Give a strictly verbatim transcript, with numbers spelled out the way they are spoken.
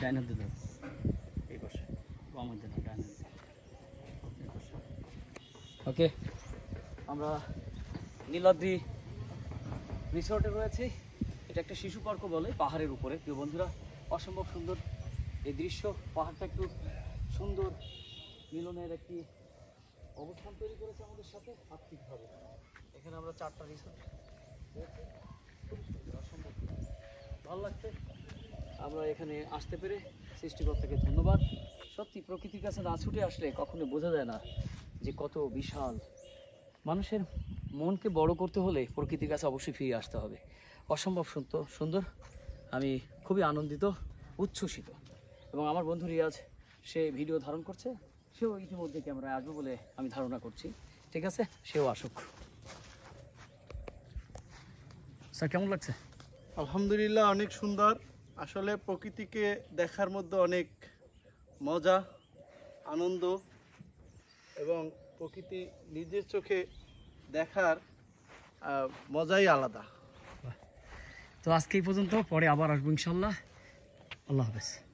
ডাইন হাতে দাও, এই পাশে বাম হাতে না, ডাইন হাতে। ওকে, আমরা নীলাদ্রি রিসোর্টে রয়েছে। এটা একটা শিশু পার্কও বলে, পাহাড়ের উপরে। প্রিয় বন্ধুরা, অসম্ভব সুন্দর এই দৃশ্য। পাহাড়টা একটু সুন্দর মিলনের একটি অবস্থান তৈরি করেছে আমাদের সাথে আত্মিকভাবে। এখানে আমরা চারটা রিসোর্ট রয়েছে, খুবই সুন্দর, অসম্ভব ভালো লাগছে। আমরা এখানে আসতে পেরে সৃষ্টিকর্তাকে ধন্যবাদ। সত্যি প্রকৃতির কাছে না ছুটে আসলে কখনো বোঝা যায় না যে কত বিশাল। মানুষের মনকে বড় করতে হলে প্রকৃতির কাছে অবশ্যই ফিরে আসতে হবে। অসম্ভব সুন্দর সুন্দর আমি খুবই আনন্দিত, উচ্ছ্বসিত। এবং আমার বন্ধু রিয়াজ, সে ভিডিও ধারণ করছে, সেও ইতিমধ্যে ক্যামেরায় আসবে বলে আমি ধারণা করছি। ঠিক আছে, সেও আসুক। স্যার, কেমন লাগছে? আলহামদুলিল্লাহ, অনেক সুন্দর। আসলে প্রকৃতিকে দেখার মধ্যে অনেক মজা, আনন্দ এবং প্রকৃতি নিজের চোখে দেখার আহ, মজাই আলাদা। তো আজকে এই পর্যন্ত, পরে আবার আসবো ইনশাল্লাহ। আল্লাহ হাফেজ।